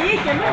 gick ändå.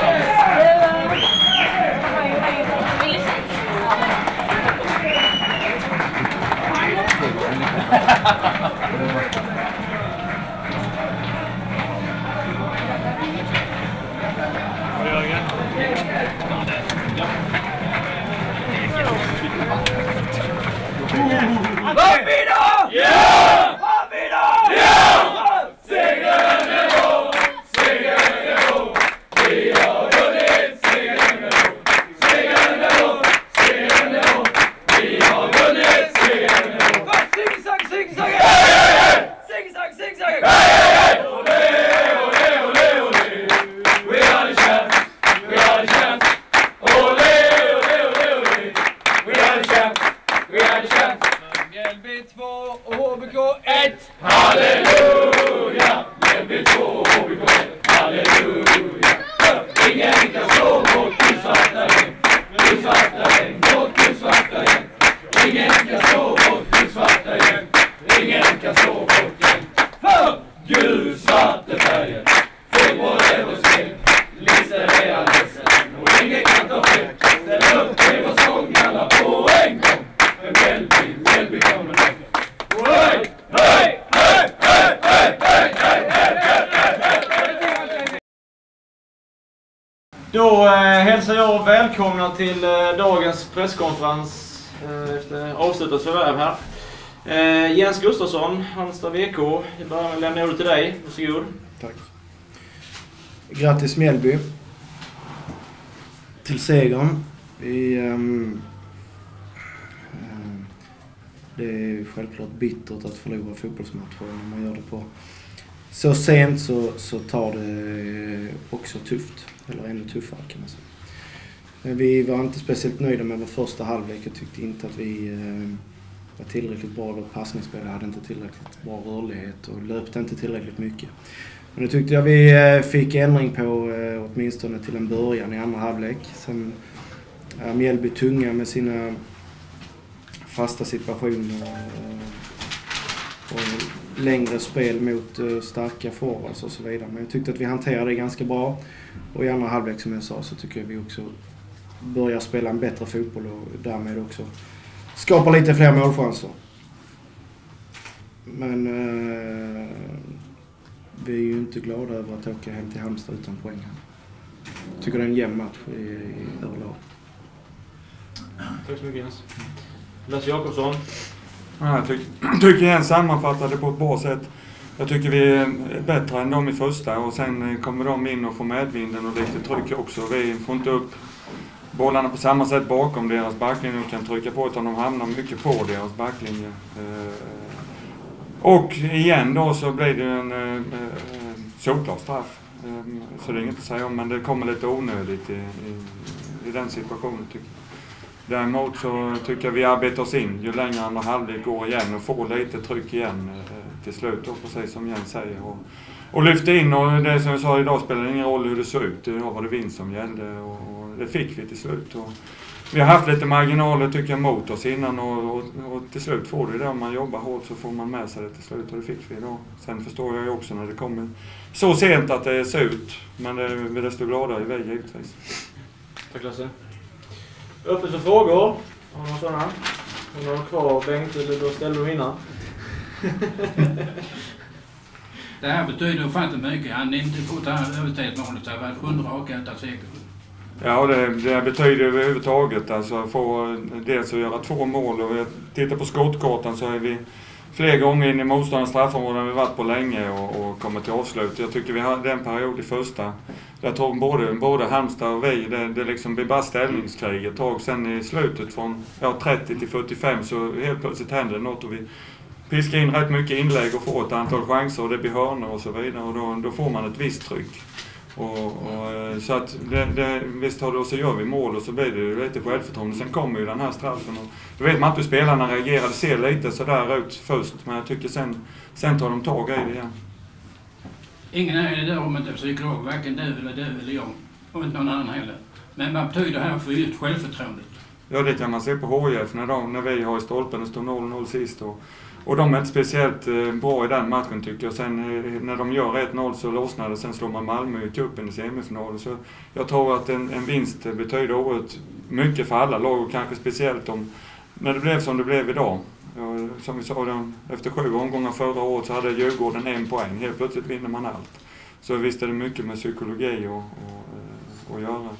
Vad blir då? Ja! Vad blir då? Ja! Segern är vår, segern är vår. Vi har vunnit, segern är vår. Segern är vår, segern är vår. Vi har vunnit, segern är vår. Zigzag, zigzag! Zigzag, zigzag! Olé, olé, olé, olé. We are the champs, we are the champs. Olé, olé, olé, olé. We are the champs, we are the champs. Mjällby 2 och HBK 1. Halleluja! Mjällby 2 och HBK 1. Halleluja! Ingen kan slå mot gulsvarta gäng. Gulsvarta gäng, mot gulsvarta gäng. Ingen kan slå mot gulsvarta gäng. Ingen kan slå mot gäng. För gulsvarta färgen. Fotboll är vår spel. Lister är adressen. Och ingen kan ta fel. Ställ upp till vår sång alla på en gång. Mjällby kommer ner. Hej! Hej! Hej! Hej! Hej! Hej! Hej! Då hälsar jag välkomna till dagens presskonferens efter avslutat förvärv här. Jens Gustafsson, Halmstad VK. Jag börjar med att lämna ordet till dig. Varsågod. Tack. Grattis Mjällby till segern. Det är självklart bittert att förlora fotbollsmatcher när man gör det på så sent, så tar det också tufft. Eller ännu tuffare kan man säga. Men vi var inte speciellt nöjda med vår första halvlek. Jag tyckte inte att vi var tillräckligt bra. Vårt passningsspel hade inte tillräckligt bra rörlighet och löpte inte tillräckligt mycket. Men det tyckte jag vi fick ändring på åtminstone till en början i andra halvlek. Sen är Mjällby tunga med sina fasta situationer och längre spel mot starka forwards och så vidare. Men jag tyckte att vi hanterade det ganska bra. Och i andra halvlek som jag sa så tycker jag vi också börjar spela en bättre fotboll och därmed också skapar lite fler målchanser. Men vi är ju inte glada över att åka hem till Halmstad utan poäng. Jag tycker det är en jämn match i överlag. Tack så mycket Jens. Lasse Jakobsson. Ja, jag tycker Jens sammanfattade på ett bra sätt. Jag tycker vi är bättre än de i första och sen kommer de in och får medvinden och lite tryck också. Vi får inte upp bollarna på samma sätt bakom deras backlinje och kan trycka på utan de hamnar mycket på deras backlinje. Och igen då så blir det en solklar straff. Så det är inget att säga om, men det kommer lite onödigt i den situationen tycker jag. Däremot så tycker jag vi arbetar oss in ju längre andra halvlek går igen och får lite tryck igen till slut då, precis som Jens säger. Och lyfte in och det som jag sa idag spelar ingen roll hur det såg ut. Idag var det vinst som gällde och det fick vi till slut. Och vi har haft lite marginaler tycker jag mot oss innan och till slut får det om man jobbar hårt så får man med sig det till slut och det fick vi idag. Sen förstår jag ju också när det kommer så sent att det ser ut, men det är desto gladare i väg givetvis. Tack Lasse. Öppet för frågor. Har du några sådana? Har du några kvar Bengt eller då ställer du innan? Det här betyder ofantligt mycket. Han är inte fått överstegsmålet så det har varit 7 raka utan seger. Ja, det betyder överhuvudtaget alltså få dels att göra 2 mål och tittar på skottkartan så är vi fler gånger in i motståndarens straffområden vi varit på länge och kommer till avslut. Jag tycker vi hade en period i första. Jag tror både Halmstad och vi, det liksom blir bara ställningskrig ett tag. Sen i slutet från 30 till 45 så helt plötsligt händer det något och vi piskar in rätt mycket inlägg och får ett antal chanser och det blir hörnor och så vidare och då får man ett visst tryck. Så att visst har det och så gör vi mål och så blir det lite självförtroende. Sen kommer ju den här straffen och då vet man inte hur spelarna reagerar. Det ser lite sådär ut först men jag tycker sen tar de tag i det igen. Ingen är det där om inte psykolog, varken du eller jag och inte någon annan heller. Men vad betyder det här för just självförtroendet? Ja, det kan man se på HIF när vi har i stolpen och står 0-0 sist Och de är inte speciellt bra i den matchen tycker jag. Sen när de gör 1-0 så lossnar det. Sen slår man Malmö i cupen i semifinalen. Så jag tror att en vinst betyder oerhört mycket för alla lag och kanske speciellt när det blev som det blev idag. Som vi sa, efter 7 omgångar förra året så hade Djurgården 1 poäng. Helt plötsligt vinner man allt. Så visst är det mycket med psykologi att göra.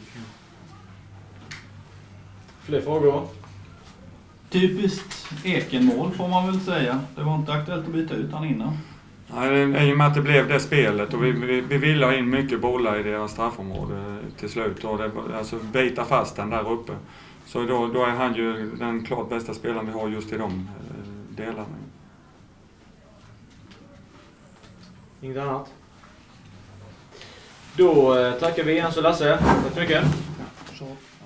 Fler frågor? Typiskt Eken-mål får man väl säga. Det var inte aktuellt att byta ut han innan. Nej, i och med att det blev det spelet och vi ville ha in mycket bollar i deras straffområde till slut. Och alltså bita fast den där uppe. Så då är han ju den klart bästa spelaren vi har just i de delarna. Inget annat? Då tackar vi Jens och Lasse. Tack så mycket. Ja, så.